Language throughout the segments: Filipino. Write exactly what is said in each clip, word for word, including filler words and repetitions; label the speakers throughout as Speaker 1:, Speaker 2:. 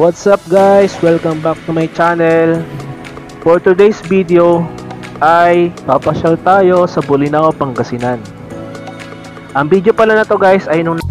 Speaker 1: What's up guys? Welcome back to my channel. For today's video ay papasyal tayo sa Bolinao, Pangasinan. Ang video pala na to guys ay nung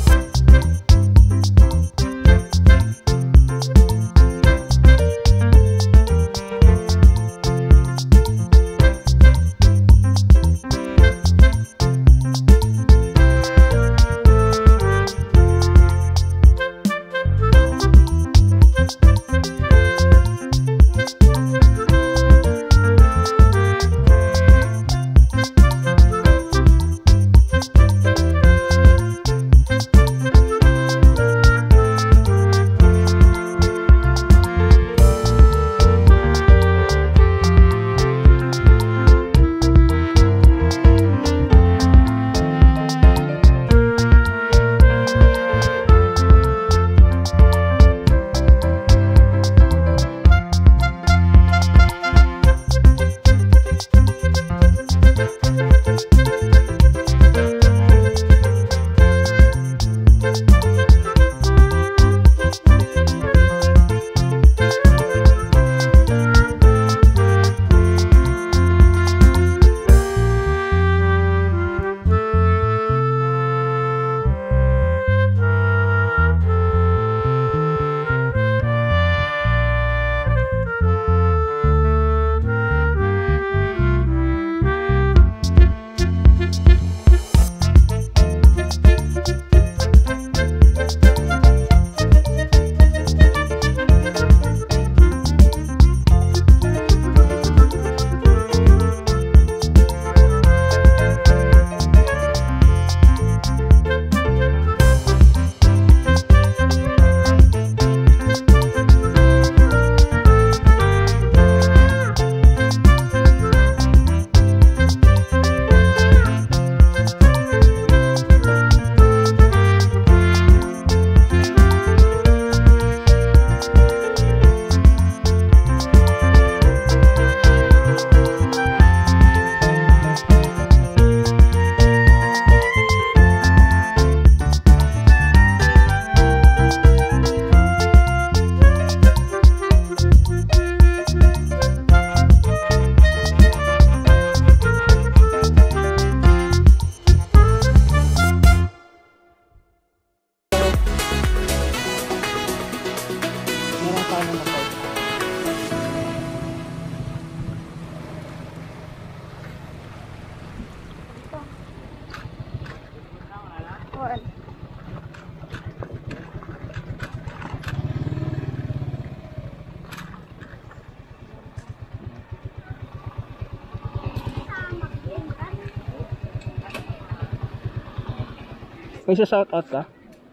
Speaker 1: may shoutout ka?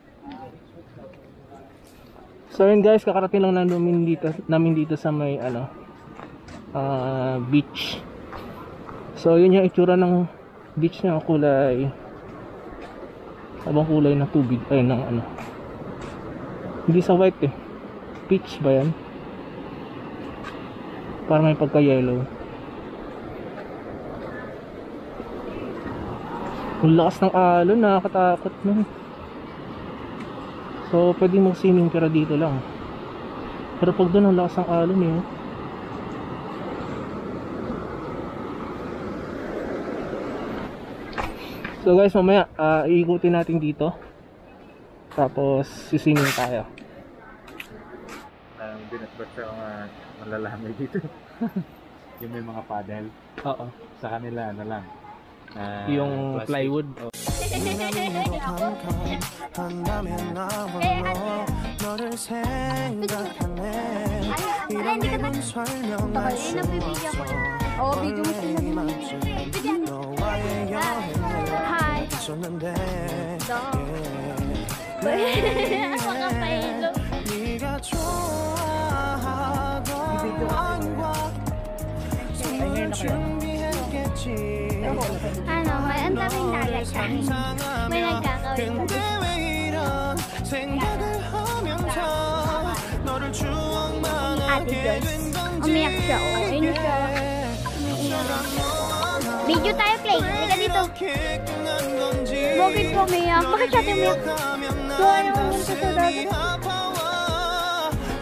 Speaker 1: So yun guys, kakarating lang namin dito, namin dito sa may ano uh, beach. So yun yung itsura ng beach niya, kulay abang kulay ng tubig, ay ng ano, hindi sa white eh, peach ba yan? Para may pagka yellow. Ang lakas ng alon, nakakatakot na. So pwede mag swimming pero dito lang. Pero pag doon ang lakas ng alon eh. So guys, mamaya uh, iikutin natin dito. Tapos siswimming tayo.
Speaker 2: Ang binatbat sa mga malalamay dito. Yung may mga paddle.
Speaker 1: Oo.
Speaker 2: Sa kanila ano lang, Uh,
Speaker 1: yung
Speaker 2: plastic.
Speaker 1: plywood. Oh.
Speaker 3: Oh, video mo sila. Hi. Mga pailo. Ano, may ang daming nalagay. May nagkakawin ko. Ate Joyce. Umiyak siya, oh. Ayun siya. Umiiyak. Video tayo, play. Halika dito. Bakit po umiyak? Bakit siya umiyak? So, ayaw mo sa dagat.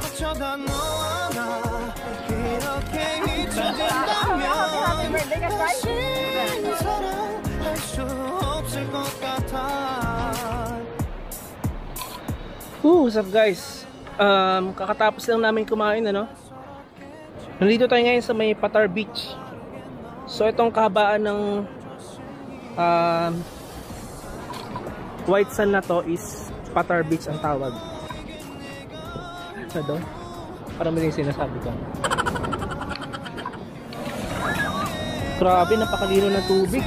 Speaker 1: Woo, what's up guys? Um, kakatapos lang namin kumain, ano? Nandito tayo ngayon sa may Patar Beach. So itong kahabaan ng um, white sand na to is Patar Beach ang tawag. Ano doon? Parang may sinasabi ko. Grabe, napakalino ng tubig.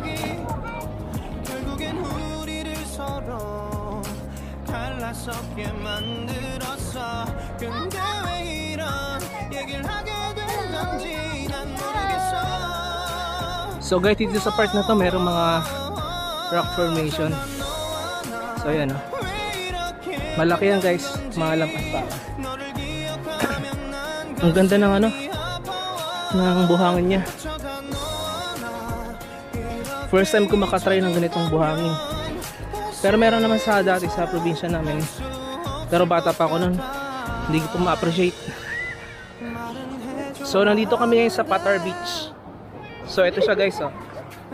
Speaker 1: So guys, dito sa part na to merong mga rock formation. So ayan, oh. Malaki yan guys, mga lampas pa. Ang ganda ng ano, ng buhangin niya. First time ko makatry ng ganitong buhangin. Pero meron naman sa dati sa probinsya namin. Pero bata pa ako nun, hindi ko pa ma-appreciate. So nandito kami ngayon sa Patar Beach. So ito siya guys, oh.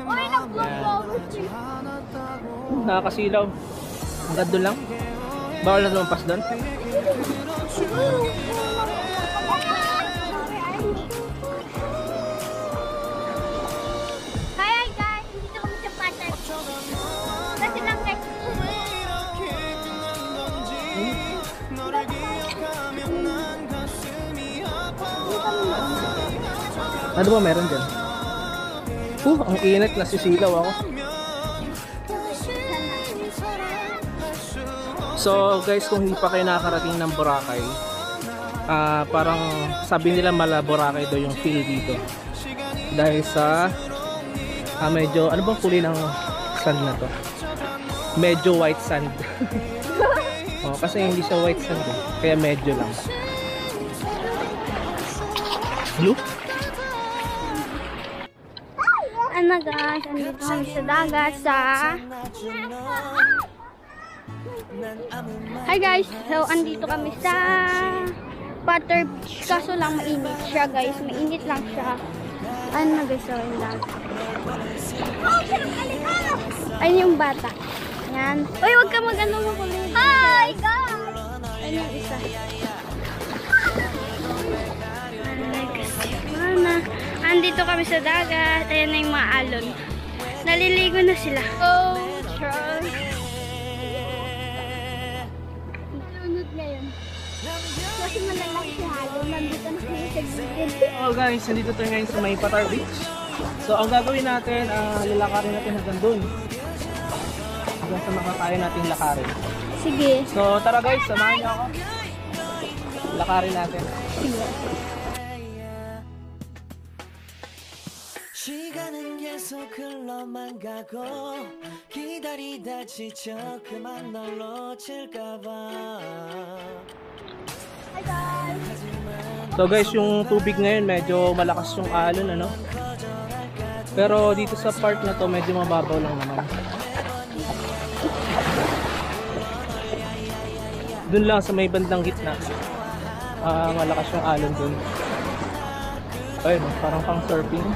Speaker 1: Nakakasilaw. Hanggang doon lang. Bawal na lumampas doon.
Speaker 3: Hi guys, dito kami sa Patar. Kasi lang guys.
Speaker 1: Ano ba meron dyan? Uh, ang init, nasisilaw ako. So guys, kung hindi pa kayo nakakarating ng Boracay, uh, parang sabi nila mala Boracay daw yung feel dito. Dahil sa uh, medyo, ano bang kulay ng sand na to? Medyo white sand. Oh, kasi hindi siya white sand eh. Kaya medyo lang. Blue?
Speaker 3: Ano guys, andito kami sa dagat sa... Hi guys, so andito kami sa Patar Beach. Kaso lang mainit siya guys, mainit lang siya. Ano na guys, so yung dagat. Ayun yung bata. Yan. Uy, huwag ka mag-ano mo kulit. Hi guys! Ayun yung isa. Andito kami sa dagat. Ayan na yung mga alon. Naliligo na sila. Oh, Charles. Lunod ngayon. Kasi malalaki si alon. Nandito na sila sa gilid.
Speaker 1: Oh guys, nandito tayo ngayon sa may Patar Beach. So ang gagawin natin, uh, lalakarin natin hanggang dun. Hanggang sa makakaya natin lakarin.
Speaker 3: Sige.
Speaker 1: So tara guys, samahan niyo ako. Lakarin natin.
Speaker 3: Sige.
Speaker 4: 시간은 계속 흘러만 가고 기다리다 지쳐 그만 널 놓칠까봐.
Speaker 3: Hi guys.
Speaker 1: So guys, yung tubig ngayon medyo malakas yung alon, ano? Pero dito sa part na to medyo mababaw lang naman. Dun lang sa may bandang gitna, uh, malakas yung alon dun. Ayun, parang pang surfing.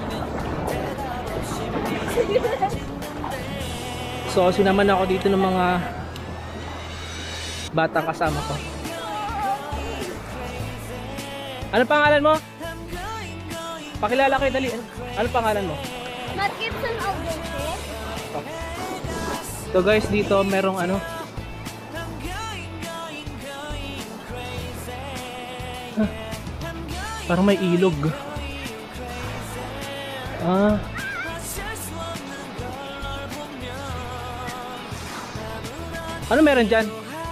Speaker 1: So sinaman ako dito ng mga batang kasama ko. Ano pangalan mo? Pakilala kayo dali. Ano pangalan mo?
Speaker 3: Matt Gibson Alberto.
Speaker 1: Oh. So guys, dito merong ano, huh, parang may ilog. Ah. Ano meron dyan?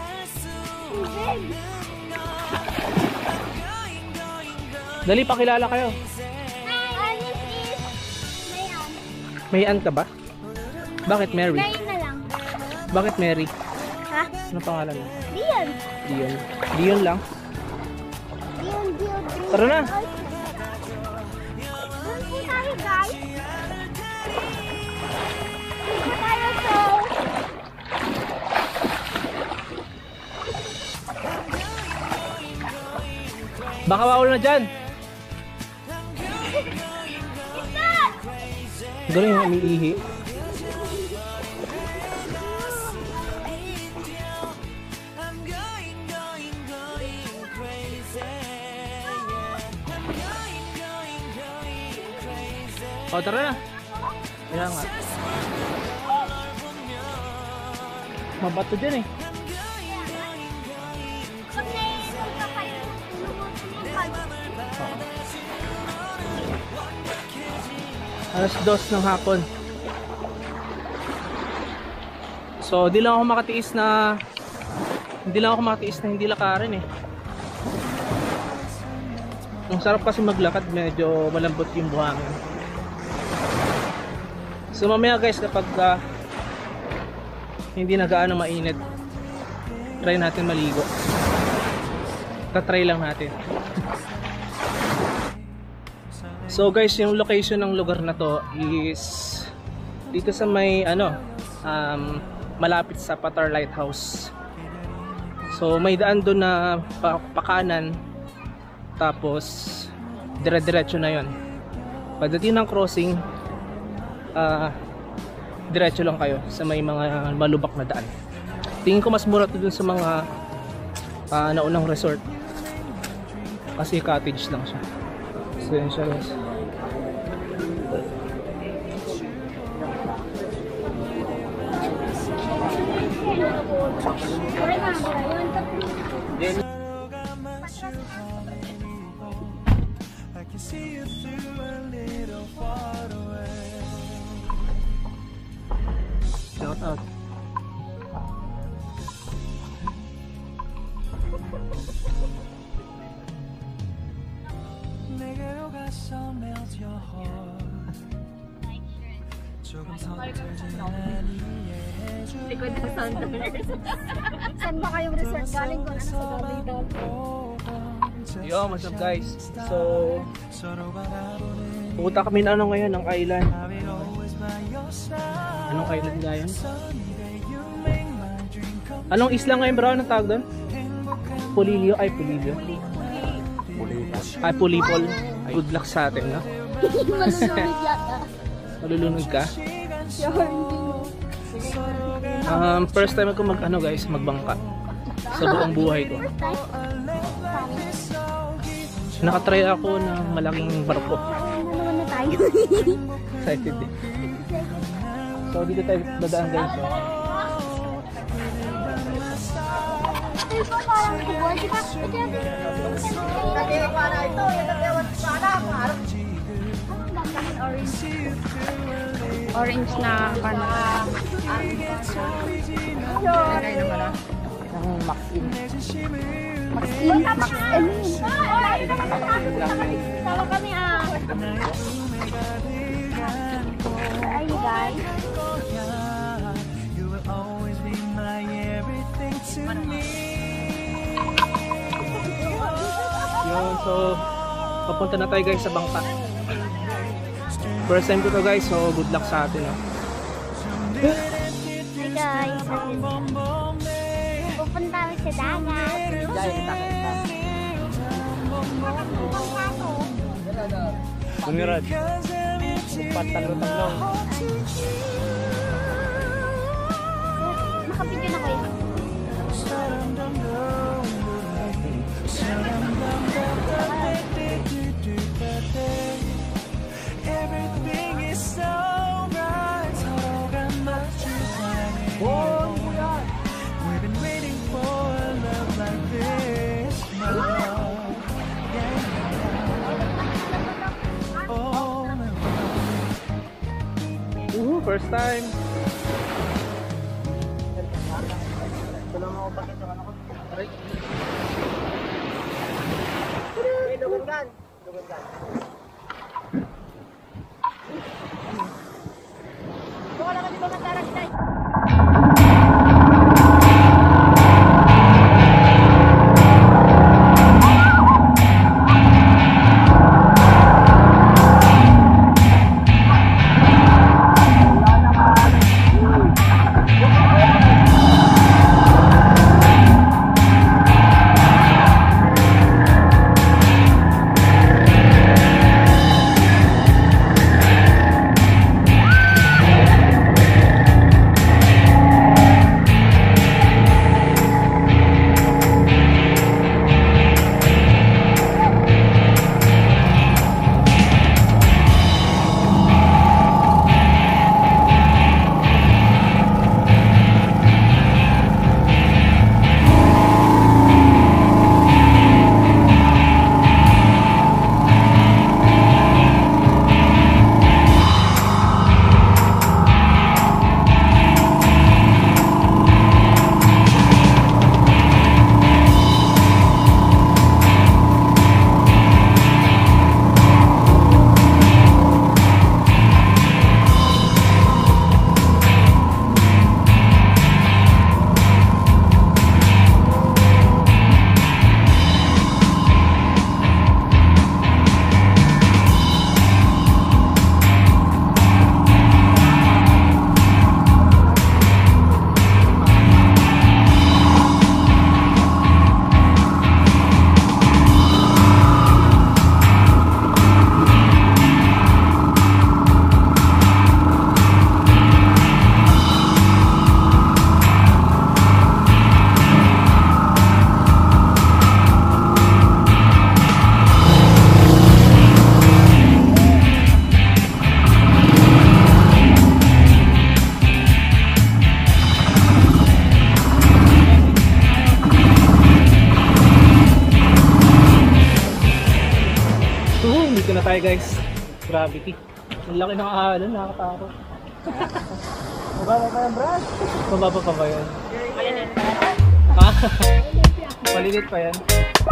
Speaker 1: Dali, pakilala kayo.
Speaker 3: Hi, this is Mayan.
Speaker 1: Mayan ka ba? Bakit Mary?
Speaker 3: Mayan na lang.
Speaker 1: Bakit Mary?
Speaker 3: Ha?
Speaker 1: Ano pangalan mo?
Speaker 3: Dion.
Speaker 1: Dion. Dion lang.
Speaker 3: Dion, Dion, Dion.
Speaker 1: Tara na.
Speaker 3: Doon po tayo guys. Doon po tayo so.
Speaker 1: Baka mawala na dyan. Galing yung umiihi. O, tara na. Kaya nga. Mabato dyan eh.
Speaker 3: Pag naiinom ka kayo, lumutin yung pag-
Speaker 1: Alas dos ng hapon. So, di lang ako makatiis na hindi lang ako makatiis na hindi lakarin eh. Ang sarap kasi maglakad, medyo malambot yung buhangin. So mamaya guys, kapag uh, hindi na gaano mainit, try natin maligo. Tatry lang natin. So guys, yung location ng lugar na to is dito sa may ano, um, malapit sa Patar Lighthouse. So may daan doon na pa pakanan, tapos dire-diretso na yon. Pagdating ng crossing, uh, diretso lang kayo sa may mga malubak na daan. Tingin ko mas mura to dun sa mga uh, naunang resort, kasi cottage lang siya. So yun siya guys.
Speaker 4: I can see you through a little far away.
Speaker 1: Shout out.
Speaker 4: 내게로 가서 melt your heart. 조금 서툴지만 이해해줘.
Speaker 3: Saan ba kayong resort? Galing ko na sa galing daw.
Speaker 1: Yo, what's up guys? So, pupunta kami na ano ngayon, ng island. Anong island nga yun? Anong isla ngayon bro? Anong tawag doon? Pulilio? Ay, Pulilio. Ay, Pulipol. Good luck sa atin, no?
Speaker 3: Malulunod yata.
Speaker 1: Malulunod ka?
Speaker 3: Sure, hindi mo.
Speaker 1: Um, first time ako mag, ano guys, magbangka. Sa buong buhay ko. Nakatry ako ng malaking barko.
Speaker 3: Ano na tayo?
Speaker 1: Excited eh. So dito tayo dadaan guys. So.
Speaker 3: Ito pa parang kubuan. Di ba? Ito yung... Orange. Orange na ano. Lagay naman na.
Speaker 1: Ang Max-in.
Speaker 3: Max-in? Max-in? Tawa kami ah. Where are you guys?
Speaker 4: You will always be my everything to me.
Speaker 1: Yun, so papunta na tayo guys sa bangka. First time ko to guys, so good luck sa atin. No?
Speaker 3: Hi guys. Pupunta kami sa dagat.
Speaker 1: Sumirad. Patalo-talo.
Speaker 3: Nakapidyo na kayo.
Speaker 4: Everything is so right. 서로가 맞추자니. We've been waiting for a love like this, my love. Yeah. Oh, my love.
Speaker 1: Woohoo, first time.
Speaker 3: Wala ka di ba magdarag tayo?
Speaker 1: tayo guys. Gravity. Ang laki ng alon, nakakatakot. Mababa pa yan, Brad? Mababa pa ba yan? Malilit pa yan. Ha? Malilit pa yan.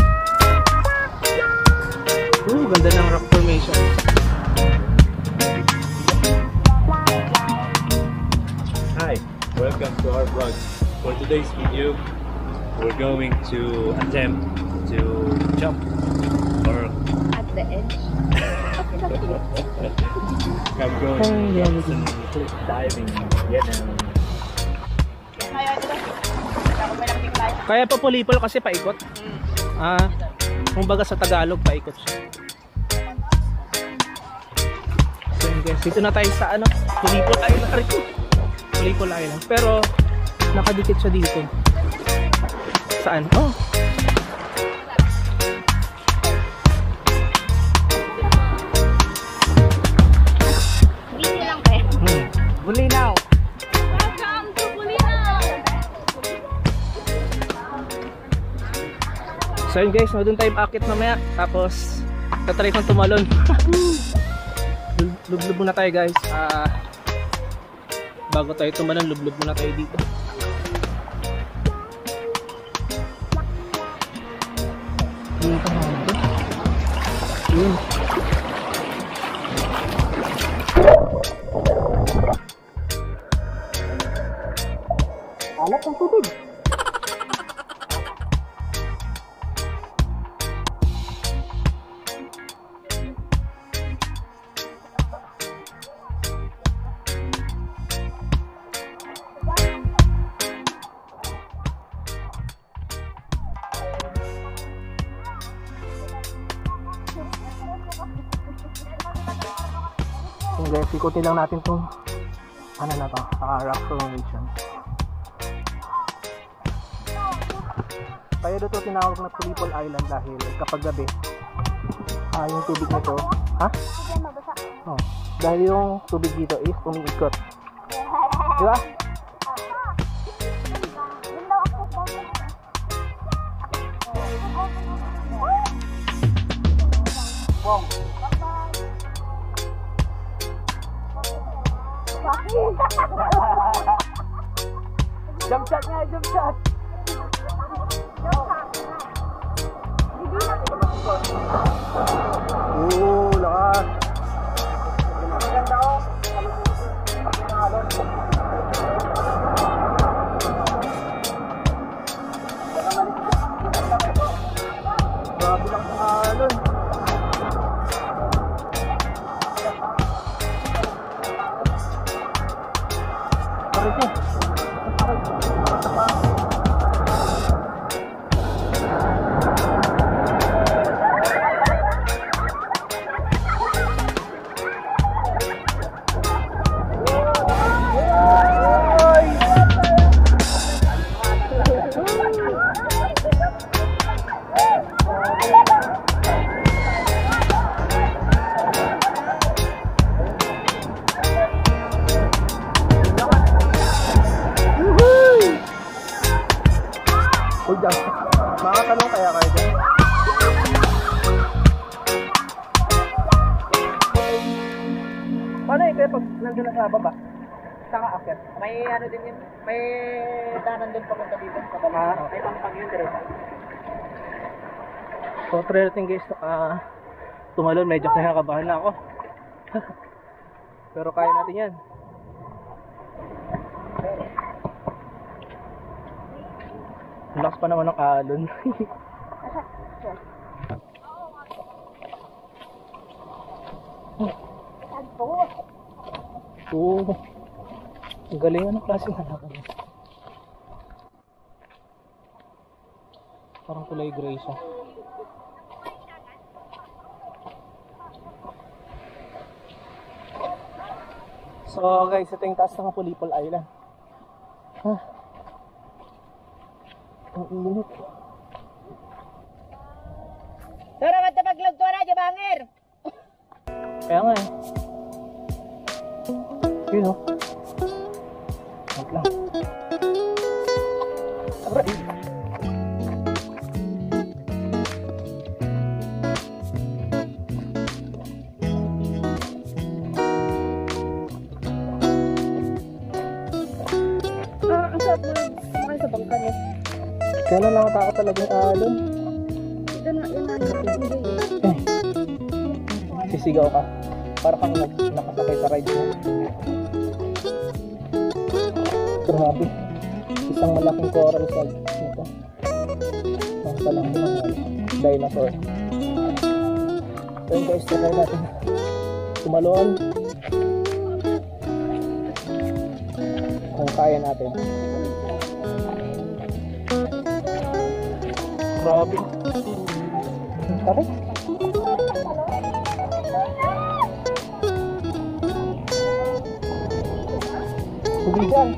Speaker 1: Oo, ganda ng rock formation.
Speaker 2: Hi, welcome to our vlog. For today's video, we're going to attempt to jump or
Speaker 3: At the edge.
Speaker 2: I'm going to jump some cliff diving. Yan ang
Speaker 1: Kaya pa pulipol kasi paikot. Ah, kumbaga sa Tagalog paikot siya. So yun guys, dito na tayo sa ano, Pulipol Island. Pulipol Island. Pero nakadikit siya dito. Saan? Oh.
Speaker 3: Busy lang kayo.
Speaker 1: Hmm. Bulinaw.
Speaker 3: Welcome to Bulinaw!
Speaker 1: So yun guys, doon tayo paakit mamaya. Tapos tatry kong tumalon. Lublub muna tayo guys. Ah, bago tayo tumalon, lublub muna tayo dito. Dito na dito. Yun. Alat ng tubig. Yung guys, ikutin lang natin itong ano na to, uh, rock formation. Kaya dito tinawag na Pulipol Island dahil kapag gabi ah, yung tubig nito, ha? Oh, dahil yung tubig dito is umiikot. Di ba? Wow. Jump shot nga, jump shot. Oo, lakas. Maganda ko. Grabe lang sa alon. Hold on. Makatalong kaya kayo dyan? Paano eh, kaya pag nandun na sa baba? Saka akit?
Speaker 5: May ano din yun, may danan din papunta dito sa baba.
Speaker 1: Ah.
Speaker 5: May pampang yun diretso.
Speaker 1: So, try natin guys, uh, tumalon, medyo kinakabahan na ako. Pero kaya natin yan. Ang lakas pa naman ng alon. Oo. Ang galing, anong klase na naman. Parang kulay gray siya. So guys, ito yung taas ng Pulipol Island. Huh. Ang init.
Speaker 5: Tara, matapaglag to na, Jabangir!
Speaker 1: Kaya nga eh. Yun o. Wait lang. Aray! Kaya lang nakatakot talaga yung alon.
Speaker 3: Ito na yung ano.
Speaker 1: Eh, sisigaw ka. Para kang nag- nakasakay sa ride mo. Grabe. Isang malaking coral sa ito. Ang palang mga dinosaur. So yun guys, try natin tumalon. Kung kaya natin. Grabe. Tara. Tubigan.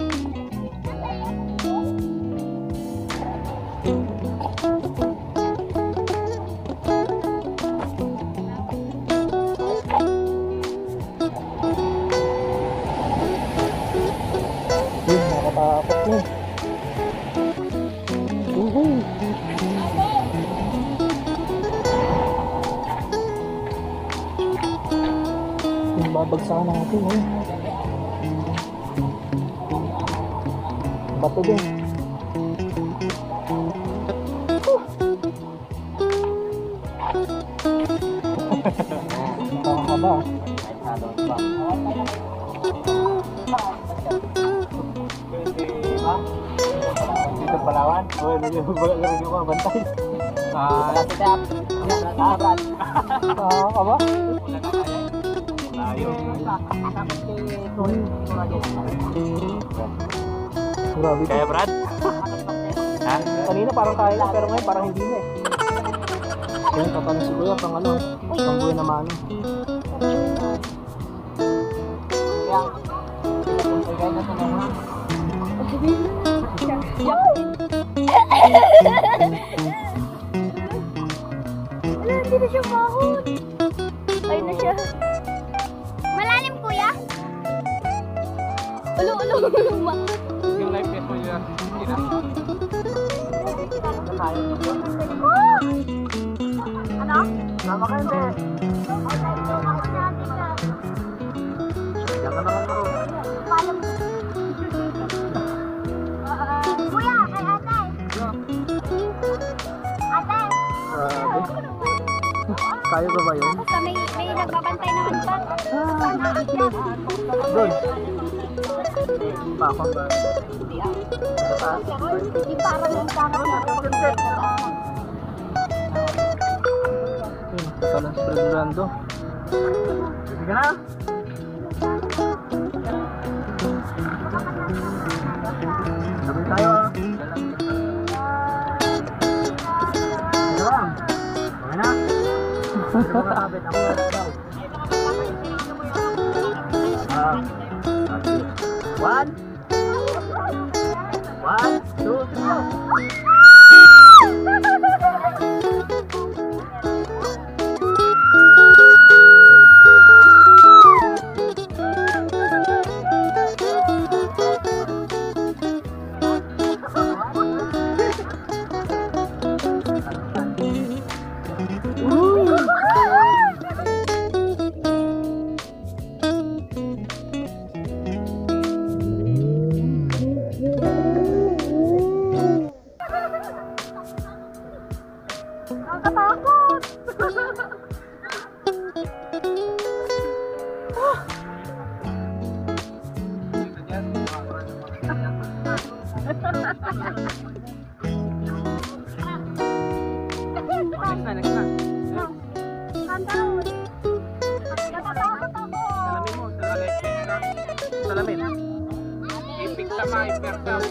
Speaker 1: Yun, nakatakot yun. Uhuy. Yung babagsakan natin eh. Bato din. Nakakaba. Dito Palawan? Oo, nagagaling ako bantay. Ah, nakakaba? Grabe.
Speaker 2: Kaya Brad? Ha?
Speaker 1: Kanina parang kaya na, pero ngayon parang hindi na eh. Kaya tatanong si Kuya pang ano, pang buhay na mano.
Speaker 5: Kaya, kaya na ito na ha.
Speaker 3: Wala, hindi na siya mahon. Ay na siya. Malalim, kuya? Ulo, ulo, ulo. ma-
Speaker 1: Yung life vest mo yun, hindi na.
Speaker 3: Ano?
Speaker 5: Sama kayo, be. Diyan ka naman bro.
Speaker 3: Kuya, kay ate. Ate.
Speaker 1: Grabe. Kaya ba ba yun?
Speaker 3: Basta may, may nagbabantay naman pa.
Speaker 1: Doon. Pa ako.
Speaker 3: Hindi parang yung parang
Speaker 1: Talang si Ferdinando.
Speaker 5: Sige ka na. Sabi tayo ah. Sige lang. Okay na. Nakakabit ako na daw. Ah. Okay. One. One, two, three, go.
Speaker 3: nakakatakot.
Speaker 1: Next na, next na.
Speaker 3: Kantaon. Natatakot ako.
Speaker 1: Salamin mo, salamin. Salamin. Ipik sama, ipersam.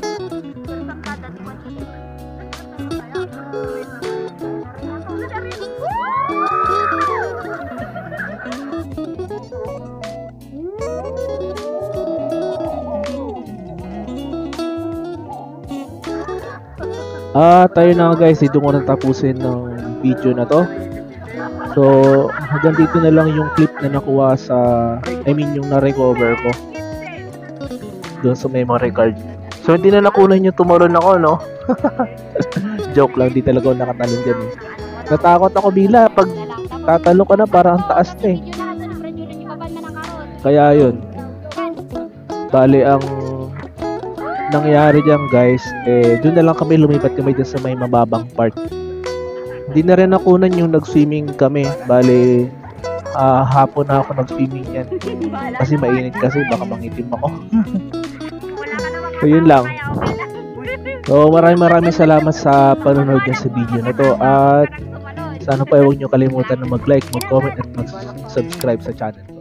Speaker 1: Ah, tayo na nga guys, dito ko natapusin ng video na to. So, hanggang dito na lang yung clip na nakuha sa, I mean yung na-recover ko doon sa memory card. So, hindi na nakunan yung tumalon ako, no? Joke lang, di talaga ako nakatalon dyan eh. Natakot ako bila pag tatalo ka na parang ang taas na eh. Kaya yun. Bali ang nangyari dyan guys, eh, doon na lang kami lumipat kami dyan sa may mababang part. Hindi na rin nakunan yung nag-swimming kami. Bale, ah, hapon na ako nag-swimming yan. Kasi mainit kasi, baka mangitim ako. So, yun lang. So, maraming maraming salamat sa panonood nyo sa video na to. At sana pa huwag nyo kalimutan na mag-like, mag-comment, at mag-subscribe sa channel.